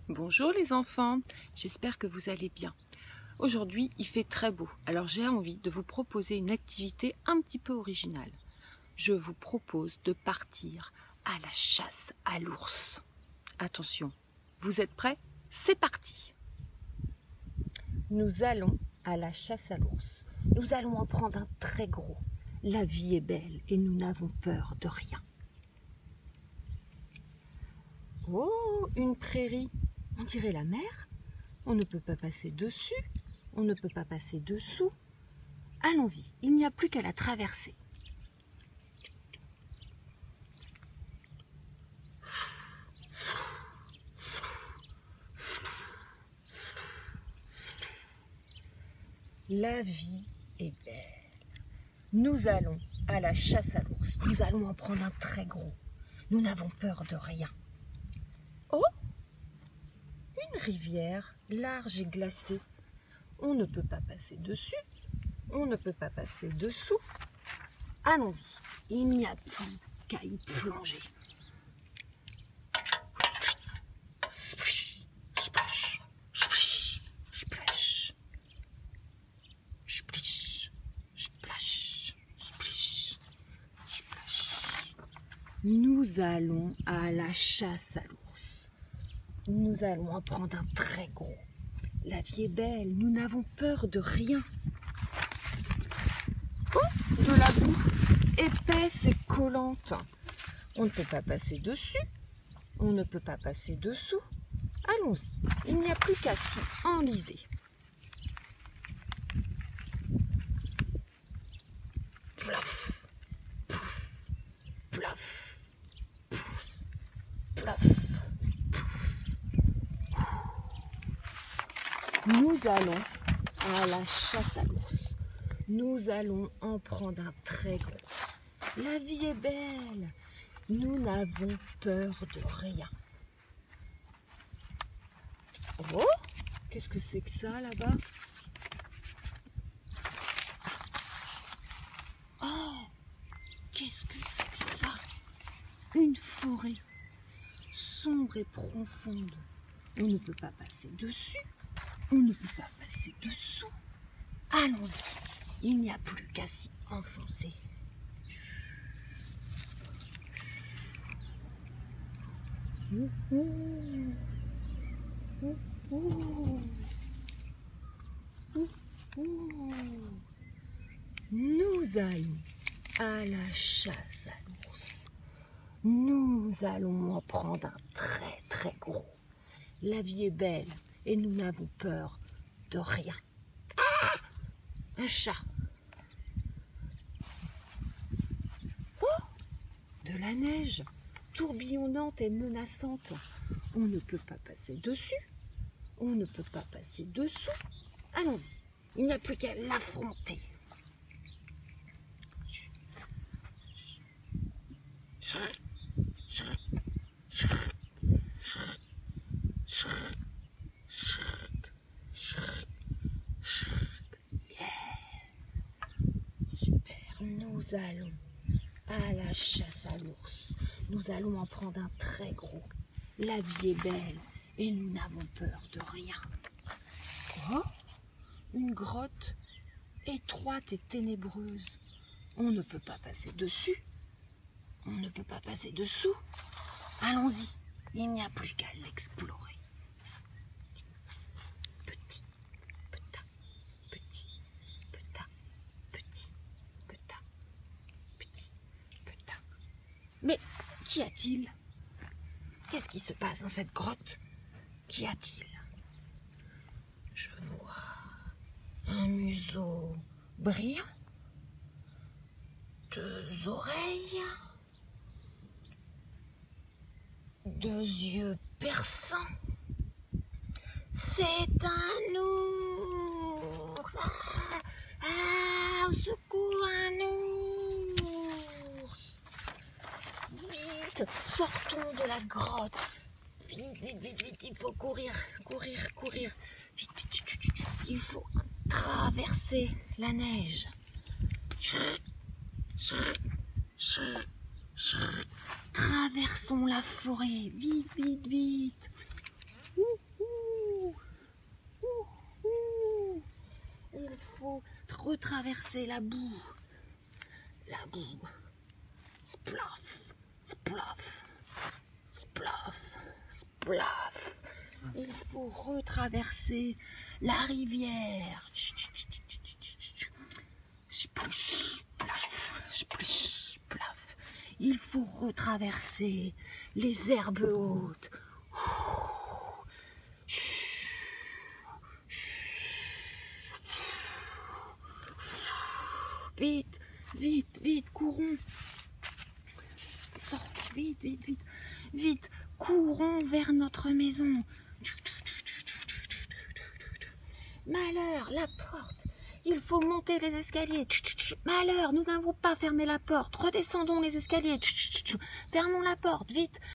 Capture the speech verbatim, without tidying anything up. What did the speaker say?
Bonjour les enfants, j'espère que vous allez bien. Aujourd'hui, il fait très beau, alors j'ai envie de vous proposer une activité un petit peu originale. Je vous propose de partir à la chasse à l'ours. Attention, vous êtes prêts? C'est parti! Nous allons à la chasse à l'ours. Nous allons en prendre un très gros. La vie est belle et nous n'avons peur de rien. Oh, une prairie! On dirait la mer. On ne peut pas passer dessus. On ne peut pas passer dessous. Allons-y, il n'y a plus qu'à la traverser. La vie est belle. Nous allons à la chasse à l'ours. Nous allons en prendre un très gros. Nous n'avons peur de rien. Oh! Une rivière large et glacée. On ne peut pas passer dessus. On ne peut pas passer dessous. Allons-y, il n'y a plus qu'à y plonger. Splish, splash, splish, splash. Splish, splash, splish, splash. Nous allons à la chasse à l'ours. Nous allons en prendre un très gros. La vie est belle, nous n'avons peur de rien. Oh, de la boue épaisse et collante. On ne peut pas passer dessus, on ne peut pas passer dessous. Allons-y, il n'y a plus qu'à s'y enliser. Plouf, pouf, plouf, pouf, plouf, pouf. Nous allons à la chasse à l'ours. Nous allons en prendre un très gros. La vie est belle. Nous n'avons peur de rien. Oh, qu'est-ce que c'est que ça là-bas? Oh, qu'est-ce que c'est que ça? Une forêt sombre et profonde. On ne peut pas passer dessus. On ne peut pas passer dessous. Allons-y. Il n'y a plus qu'à s'y enfoncer. Ouh, ouh, ouh. Ouh, ouh. Nous allons à la chasse à l'ours. Nous allons en prendre un très très gros. La vie est belle et nous n'avons peur de rien. Ah! Un chat. Oh! De la neige, tourbillonnante et menaçante. On ne peut pas passer dessus. On ne peut pas passer dessous. Allons-y, il n'y a plus qu'à l'affronter. Nous allons à la chasse à l'ours. Nous allons en prendre un très gros. La vie est belle et nous n'avons peur de rien. Oh, une grotte étroite et ténébreuse. On ne peut pas passer dessus. On ne peut pas passer dessous. Allons-y, il n'y a plus qu'à l'explorer. Petit, petit, petit, petit, petit, petit, petit, petit. Mais qu'y a-t-il? Qu'est-ce qui se passe dans cette grotte? Qu'y a-t-il? Je vois un museau brillant, deux oreilles, deux yeux perçants. C'est un ours! Ah, ah, au secours, un ours! Vite, sortons de la grotte. Vite, vite, vite, vite, il faut courir, courir, courir. Vite, vite, chut, chut, chut. Il faut traverser la neige. Traversons la forêt, vite, vite, vite. Ouh. retraverser la boue. La boue. Splaf, splaf, splaf, splaf. Il faut retraverser la rivière. Splish, splaf, splish, splaf. Il faut retraverser les herbes hautes. Vite, vite, vite, courons. Sortons, vite, vite, vite, vite. Courons vers notre maison. Malheur, la porte. Il faut monter les escaliers. Malheur, nous n'avons pas fermé la porte. Redescendons les escaliers. Fermons la porte, vite.